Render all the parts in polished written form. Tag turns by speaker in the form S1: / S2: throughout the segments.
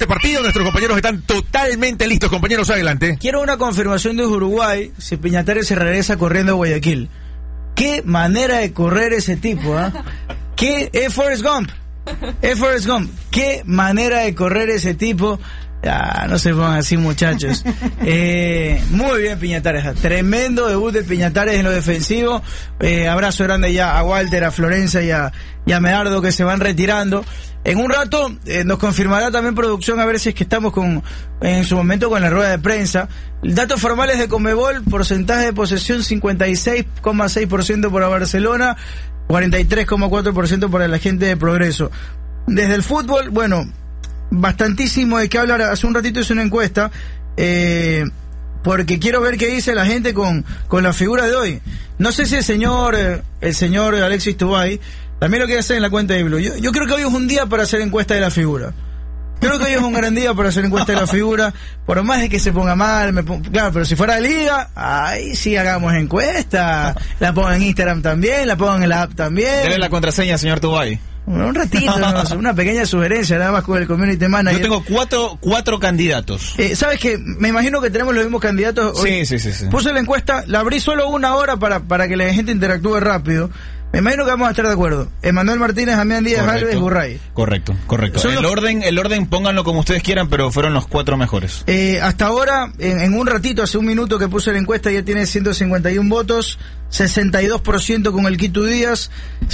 S1: este partido. Nuestros compañeros están totalmente listos. Compañeros, adelante.
S2: Quiero una confirmación de Uruguay si Piñatares se regresa corriendo a Guayaquil. Qué manera de correr ese tipo, ¿ah? ¿Qué? Forrest Gump. Forrest Gump. Qué manera de correr ese tipo. Ah, no se pongan así, muchachos. Muy bien, Piñatares. Tremendo debut de Piñatares en lo defensivo. Abrazo grande ya a Walter, a Florencia y a Medardo, que se van retirando. En un rato nos confirmará también producción, a ver si es que estamos en su momento con la rueda de prensa. Datos formales de Conmebol: porcentaje de posesión 56,6% para Barcelona, 43,4% para la gente de Progreso. Desde el fútbol, bueno, bastantísimo de qué hablar. Hace un ratito hice una encuesta, porque quiero ver qué dice la gente con la figura de hoy. No sé si el señor Alexis Tubay también lo quiere hacer en la cuenta de Blue. Yo creo que hoy es un día para hacer encuesta de la figura. Creo que hoy es un gran día para hacer encuesta de la figura. Por más de que se ponga mal, claro, pero si fuera de liga, ahí sí hagamos encuesta. La pongo en Instagram también, la pongo en la app también.
S3: Dele la contraseña, señor Tubay.
S2: Un ratito, ¿no? Una pequeña sugerencia, nada más con el community manager.
S3: Yo tengo cuatro candidatos.
S2: ¿Sabes qué? Me imagino que tenemos los mismos candidatos hoy.
S3: Sí.
S2: Puse la encuesta, la abrí solo una hora para que la gente interactúe rápido. Me imagino que vamos a estar de acuerdo. Emanuel Martínez, Damián Díaz, Alves, Burray.
S3: Correcto. El orden, pónganlo como ustedes quieran, pero fueron los 4 mejores.
S2: Hasta ahora, en un ratito, hace un minuto que puse la encuesta, ya tiene 151 votos, 62% con el Quito Díaz,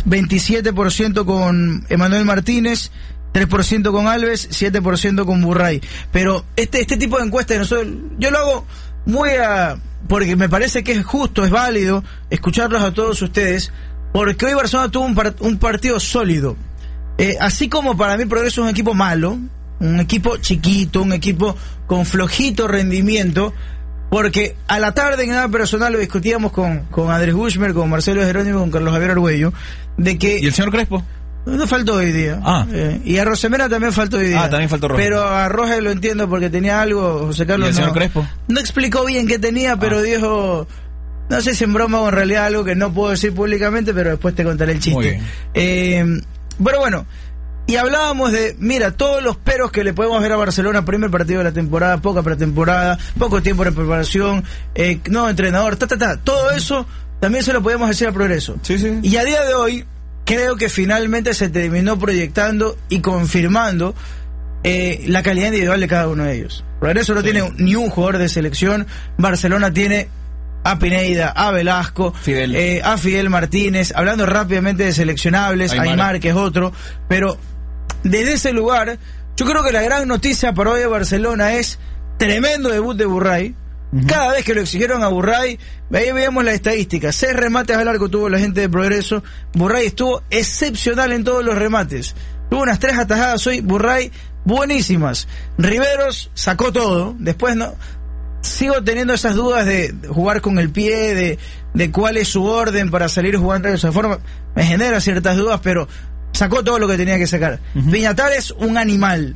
S2: 27% con Emanuel Martínez, 3% con Alves, 7% con Burray. Pero este tipo de encuestas, yo lo hago porque me parece que es justo, es válido escucharlos a todos ustedes, porque hoy Barcelona tuvo un partido sólido. Así como para mí Progreso es un equipo malo, un equipo chiquito, un equipo con flojito rendimiento, porque a la tarde en nada personal lo discutíamos con Andrés Bushmer, con Marcelo Jerónimo, con Carlos Javier Arguello, de que...
S3: ¿Y el señor Crespo?
S2: No faltó hoy día. Y a Rosemena también faltó hoy día.
S3: También faltó Rosemena.
S2: Pero a Roger lo entiendo porque tenía algo, José Carlos.
S3: ¿Y el señor Crespo?
S2: No explicó bien qué tenía, pero dijo... No sé si en broma o en realidad algo que no puedo decir públicamente, pero después te contaré el chiste.
S3: Muy bien.
S2: Pero bueno, y hablábamos de, mira, todos los peros que le podemos ver a Barcelona: primer partido de la temporada, poca pretemporada, poco tiempo de preparación, nuevo entrenador, todo eso también se lo podemos decir a Progreso.
S3: Sí.
S2: Y a día de hoy, creo que finalmente se terminó proyectando y confirmando la calidad individual de cada uno de ellos. Progreso no tiene ni un jugador de selección, Barcelona tiene a Pineda, a Velasco, a Fidel Martínez, hablando rápidamente de seleccionables, Aymar, que es otro, pero desde ese lugar, yo creo que la gran noticia para hoy de Barcelona es tremendo debut de Burray. Cada vez que lo exigieron a Burray, ahí veíamos la estadística: 6 remates al arco tuvo la gente de Progreso. Burray estuvo excepcional en todos los remates, tuvo unas 3 atajadas hoy, Burray, buenísimas. Riveros sacó todo, después no... Sigo teniendo esas dudas de jugar con el pie, de cuál es su orden para salir jugando de esa forma. Me genera ciertas dudas, pero sacó todo lo que tenía que sacar. Piñatares, un animal,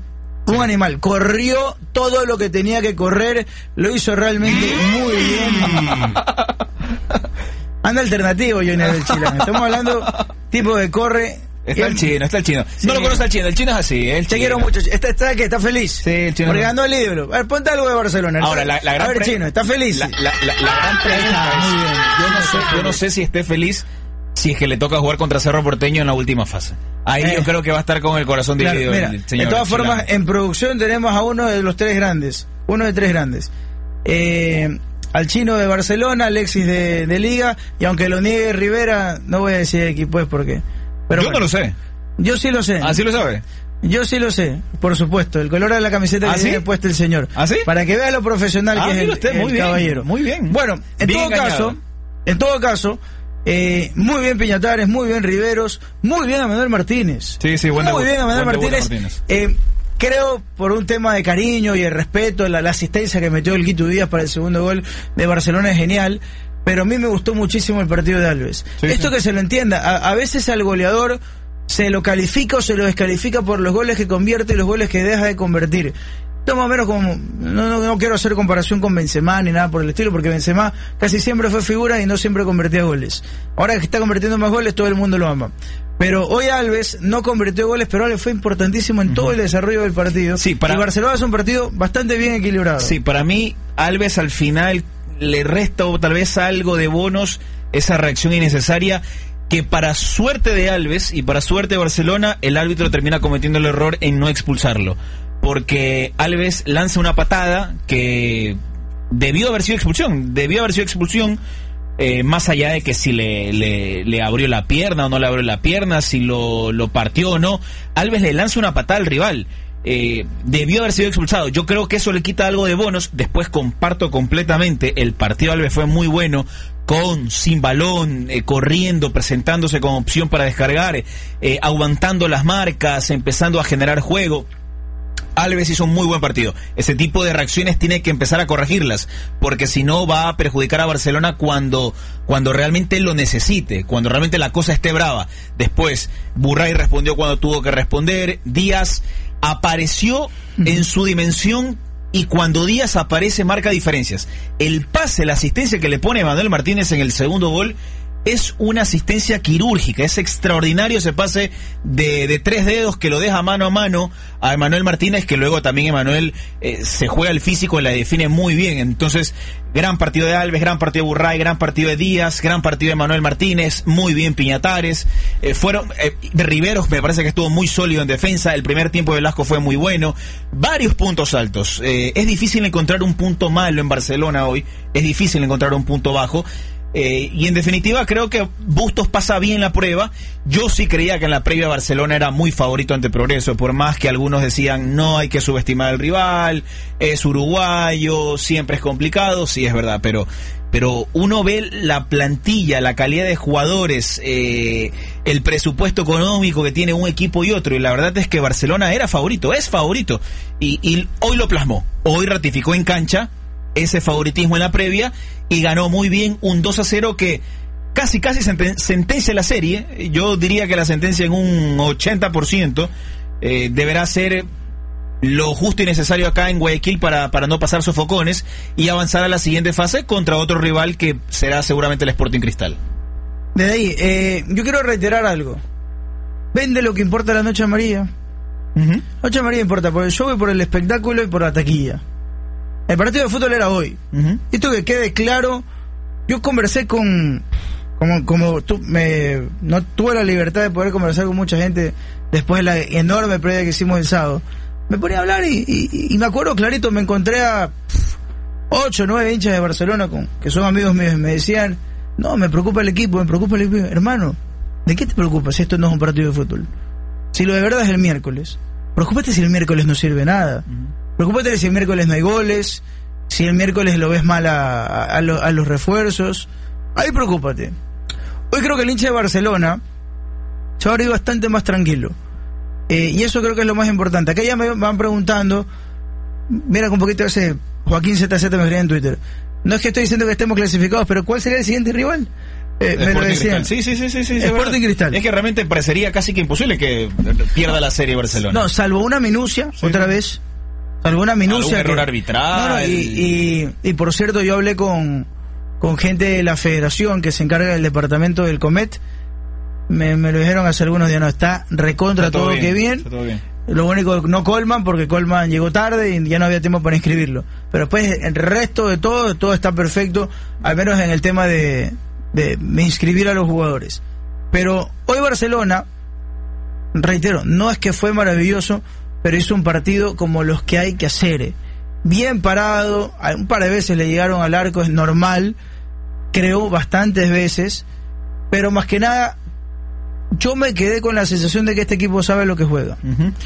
S2: corrió todo lo que tenía que correr, lo hizo realmente muy bien. Anda alternativo, Johnny del Chilán. Estamos hablando tipo de corre.
S3: Está el chino.
S2: Sí.
S3: No lo conoce el chino es así.
S2: Te quiero mucho. ¿Está feliz?
S3: Sí, el chino.
S2: Porque ganó el ídolo. A ver, ponte algo de Barcelona.
S3: Ahora, la gran
S2: a ver, chino, ¿está feliz?
S3: La gran pregunta es,
S2: muy bien.
S3: Yo no sé si esté feliz si es que le toca jugar contra Cerro Porteño en la última fase. Ahí yo creo que va a estar con el corazón dividido.
S2: Mira,
S3: el señor.
S2: de todas formas, en producción tenemos a uno de los 3 grandes. Uno de 3 grandes. Al chino de Barcelona, Alexis de Liga, y aunque lo niegue Rivera, no voy a decir equipo es porque... Pero
S3: yo no lo sé.
S2: Yo sí lo sé.
S3: ¿Ah, sí lo sabe?
S2: Yo sí lo sé, por supuesto. El color de la camiseta que tiene puesto el señor.
S3: ¿Ah, sí?
S2: Para que vea lo profesional que es el caballero.
S3: Muy bien.
S2: Bueno, en todo caso, muy bien Piñatares, muy bien Riveros, muy bien Emanuel Martínez.
S3: Sí, bueno.
S2: Muy bien Emanuel Martínez. Creo, por un tema de cariño y de respeto, la asistencia que metió el Quito Díaz para el segundo gol de Barcelona es genial. Pero a mí me gustó muchísimo el partido de Alves. Esto que se lo entienda, a veces al goleador se lo califica o se lo descalifica por los goles que convierte y los goles que deja de convertir. Esto más o menos como, no quiero hacer comparación con Benzema ni nada por el estilo, porque Benzema casi siempre fue figura y no siempre convertía goles. Ahora que está convirtiendo más goles, todo el mundo lo ama. Pero hoy Alves no convirtió goles, pero Alves fue importantísimo en todo el desarrollo del partido.
S3: Sí,
S2: y Barcelona es un partido bastante bien equilibrado.
S3: Sí, para mí Alves al final le resta o tal vez algo de bonos esa reacción innecesaria que para suerte de Alves y para suerte de Barcelona el árbitro termina cometiendo el error en no expulsarlo, porque Alves lanza una patada que debió haber sido expulsión, más allá de que si le abrió la pierna o no le abrió la pierna, si lo partió o no. Alves le lanza una patada al rival, debió haber sido expulsado. Yo creo que eso le quita algo de bonos. Después comparto completamente, el partido de Alves fue muy bueno, sin balón, corriendo, presentándose como opción para descargar, aguantando las marcas, empezando a generar juego. Alves hizo un muy buen partido. Ese tipo de reacciones tiene que empezar a corregirlas, porque si no va a perjudicar a Barcelona cuando realmente lo necesite, cuando realmente la cosa esté brava. Después, Burray respondió cuando tuvo que responder. Díaz apareció en su dimensión, y cuando Díaz aparece marca diferencias. El pase, la asistencia que le pone Emmanuel Martínez en el segundo gol es una asistencia quirúrgica, es extraordinario ese pase de 3 dedos que lo deja mano a mano a Emmanuel Martínez, que luego también Emmanuel se juega el físico y la define muy bien. Entonces, gran partido de Alves, gran partido de Burray, gran partido de Díaz, gran partido de Emmanuel Martínez, muy bien Piñatares, Riveros me parece que estuvo muy sólido en defensa, el primer tiempo de Velasco fue muy bueno, varios puntos altos. Es difícil encontrar un punto malo en Barcelona hoy, es difícil encontrar un punto bajo. Y en definitiva creo que Bustos pasa bien la prueba. Yo sí creía que en la previa Barcelona era muy favorito ante Progreso, por más que algunos decían no hay que subestimar al rival, es uruguayo, siempre es complicado. Sí, es verdad, pero uno ve la plantilla, la calidad de jugadores, el presupuesto económico que tiene un equipo y otro, y la verdad es que Barcelona era favorito, es favorito, y hoy lo plasmó, hoy ratificó en cancha ese favoritismo en la previa y ganó muy bien un 2-0 que casi sentencia la serie. Yo diría que la sentencia en un 80%. Deberá ser lo justo y necesario acá en Guayaquil para no pasar sofocones y avanzar a la siguiente fase contra otro rival que será seguramente el Sporting Cristal.
S2: Desde ahí, yo quiero reiterar algo. Vende lo que importa la noche amarilla. Noche amarilla importa por el show y por el espectáculo y por la taquilla. El partido de fútbol era hoy. Esto que quede claro. Yo conversé como no tuve la libertad de poder conversar con mucha gente después de la enorme previa que hicimos el sábado. Me ponía a hablar y me acuerdo clarito, me encontré a 8 o 9 hinchas de Barcelona que son amigos míos, y me decían, no, me preocupa el equipo. Hermano, ¿de qué te preocupas si esto no es un partido de fútbol? Si lo de verdad es el miércoles, preocúpate si el miércoles no sirve nada. Preocúpate si el miércoles no hay goles, si el miércoles lo ves mal a los refuerzos. Ahí preocúpate. Hoy creo que el hincha de Barcelona se va a ir bastante más tranquilo. Y eso creo que es lo más importante. Acá ya me van preguntando, mira con un poquito ese Joaquín ZZ me escribía en Twitter. No es que estoy diciendo que estemos clasificados, pero ¿cuál sería el siguiente rival? Me lo decían.
S3: Sí,
S2: Sporting Cristal.
S3: Es que realmente parecería casi que imposible que pierda la serie Barcelona.
S2: No, salvo una minucia, otra vez. Alguna minucia.
S3: Algún error arbitral.
S2: Y por cierto, yo hablé con gente de la federación que se encarga del departamento del Comet. Me lo dijeron hace algunos días. No, está recontra todo que bien. Lo único, no Colman, porque Colman llegó tarde y ya no había tiempo para inscribirlo. Pero después el resto de todo está perfecto, al menos en el tema de inscribir a los jugadores. Pero hoy Barcelona, reitero, no es que fue maravilloso, pero hizo un partido como los que hay que hacer. Bien parado, un par de veces le llegaron al arco, es normal, creó bastantes veces, pero más que nada, yo me quedé con la sensación de que este equipo sabe lo que juega.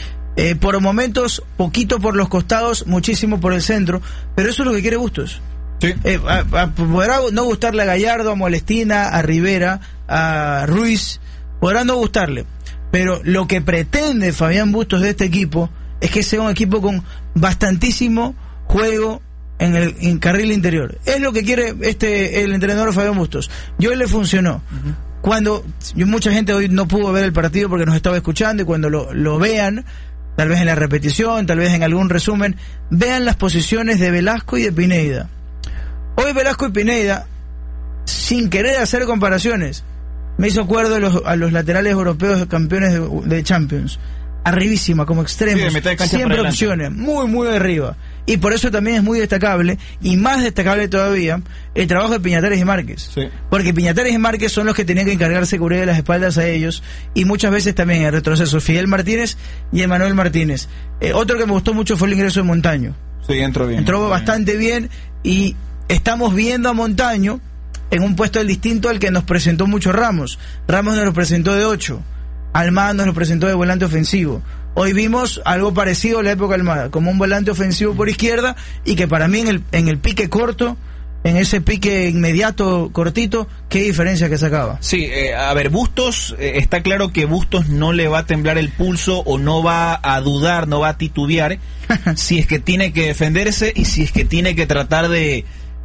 S2: Por momentos, poquito por los costados, muchísimo por el centro, pero eso es lo que quiere Bustos. Sí. Podrá no gustarle a Gallardo, a Molestina, a Rivera, a Ruiz, podrá no gustarle, pero lo que pretende Fabián Bustos de este equipo es que sea un equipo con bastantísimo juego en carril interior. Es lo que quiere el entrenador Fabián Bustos. Y hoy le funcionó. Cuando mucha gente hoy no pudo ver el partido porque nos estaba escuchando, y cuando lo vean, tal vez en la repetición, tal vez en algún resumen, vean las posiciones de Velasco y de Pineda. Hoy Velasco y Pineda, sin querer hacer comparaciones, me hizo acuerdo a los laterales europeos campeones de Champions. Arribísima, como extremos,
S3: Sí, de mitad de cancha
S2: siempre
S3: para adelante.
S2: opciones, muy arriba. Y por eso también es muy destacable, y más destacable todavía, el trabajo de Piñatares y Márquez.
S3: Sí.
S2: Porque Piñatares y Márquez son los que tenían que encargarse de cubrir las espaldas a ellos, y muchas veces también en retroceso, Fidel Martínez y Emanuel Martínez. Otro que me gustó mucho fue el ingreso de Montaño.
S3: Sí, entró bien.
S2: Entró bastante bien, y estamos viendo a Montaño en un puesto distinto al que nos presentó mucho Ramos. Ramos nos lo presentó de 8, Almada nos lo presentó de volante ofensivo. Hoy vimos algo parecido a la época de Almada, como un volante ofensivo por izquierda, y que para mí en el pique corto, en ese pique inmediato, cortito, qué diferencia que sacaba.
S3: Sí, a ver, Bustos, está claro que Bustos no le va a temblar el pulso o no va a dudar, no va a titubear si es que tiene que defenderse y si es que tiene que tratar de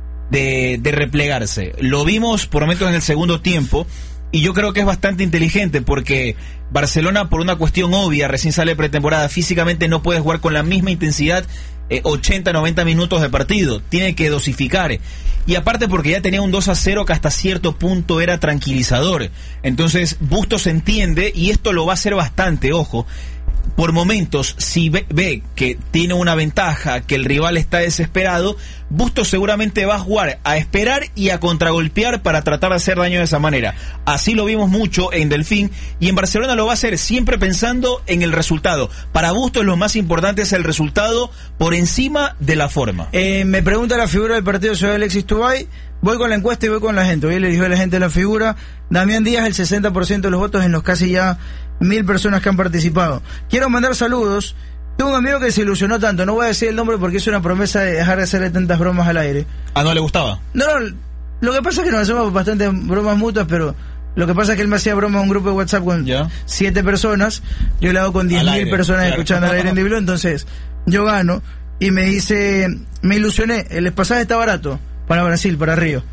S3: replegarse. Lo vimos por momentos en el segundo tiempo y yo creo que es bastante inteligente porque Barcelona, por una cuestión obvia, recién sale pretemporada, físicamente no puede jugar con la misma intensidad 80-90 minutos de partido, tiene que dosificar, y aparte porque ya tenía un 2-0 que hasta cierto punto era tranquilizador. Entonces Bustos entiende, y esto lo va a hacer bastante, ojo, por momentos, si ve que tiene una ventaja, que el rival está desesperado, Bustos seguramente va a jugar a esperar y a contragolpear para tratar de hacer daño de esa manera. Así lo vimos mucho en Delfín, y en Barcelona lo va a hacer siempre pensando en el resultado. Para Bustos lo más importante es el resultado por encima de la forma.
S2: Me pregunta la figura del partido sobre Alexis Tubay. Voy con la encuesta y voy con la gente. Hoy le dijo a la gente la figura. Damián Díaz, el 60% de los votos en los casi ya 1000 personas que han participado. Quiero mandar saludos. Tengo un amigo que se ilusionó tanto, no voy a decir el nombre porque es una promesa de dejar de hacerle tantas bromas al aire.
S3: ¿Ah, no le gustaba?
S2: No, lo que pasa es que nos hacemos bastantes bromas mutuas, pero lo que pasa es que él me hacía broma en un grupo de WhatsApp con 7 personas, yo le hago con 10.000 personas, claro, escuchando al aire en Dibló, entonces yo gano, y me dice, me ilusioné, el pasaje está barato, para Brasil, para Río.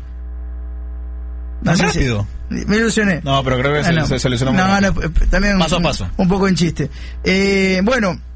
S3: ¿Más rápido?
S2: Me ilusioné.
S3: No, pero creo que se ilusionó muy rápido.
S2: También
S3: paso a paso.
S2: Un poco en chiste. Bueno,